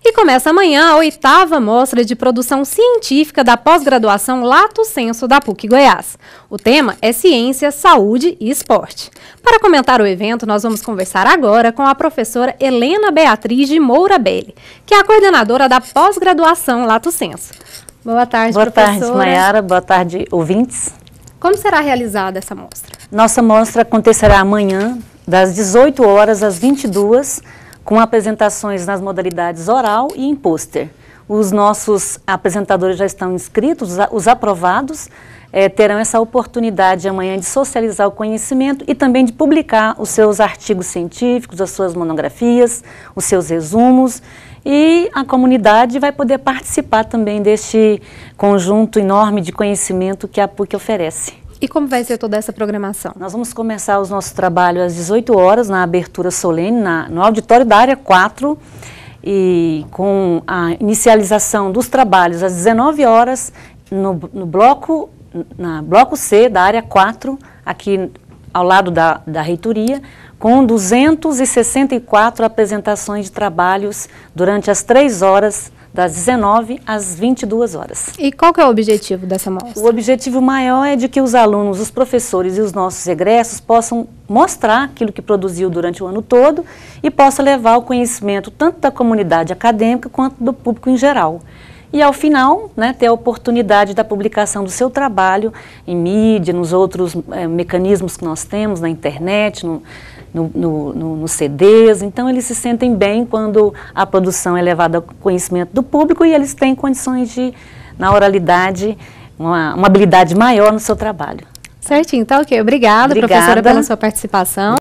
E começa amanhã a 8ª Mostra de Produção Científica da Pós-Graduação Lato Sensu da PUC Goiás. O tema é Ciência, Saúde e Esporte. Para comentar o evento, nós vamos conversar agora com a professora Helena Beatriz de Moura Belli, que é a coordenadora da Pós-Graduação Lato Sensu. Boa tarde, professora. Boa tarde, Mayara. Boa tarde, ouvintes. Como será realizada essa mostra? Nossa mostra acontecerá amanhã, das 18 horas às 22h, com apresentações nas modalidades oral e em pôster. Os nossos apresentadores já estão inscritos, os aprovados terão essa oportunidade amanhã de socializar o conhecimento e também de publicar os seus artigos científicos, as suas monografias, os seus resumos, e a comunidade vai poder participar também deste conjunto enorme de conhecimento que a PUC oferece. E como vai ser toda essa programação? Nós vamos começar os nossos trabalhos às 18 horas, na abertura solene, no auditório da área 4, e com a inicialização dos trabalhos às 19 horas, no bloco C da área 4, aqui ao lado da reitoria, com 264 apresentações de trabalhos durante as 3 horas, das 19 às 22 horas. E qual que é o objetivo dessa mostra? O objetivo maior é de que os alunos, os professores e os nossos egressos possam mostrar aquilo que produziu durante o ano todo e possa levar o conhecimento tanto da comunidade acadêmica quanto do público em geral. E ao final, ter a oportunidade da publicação do seu trabalho em mídia, nos outros mecanismos que nós temos, na internet, nos CDs. Então eles se sentem bem quando a produção é levada ao conhecimento do público e eles têm condições de, na oralidade, uma habilidade maior no seu trabalho. Certinho, tá ok. Obrigada, professora, pela sua participação.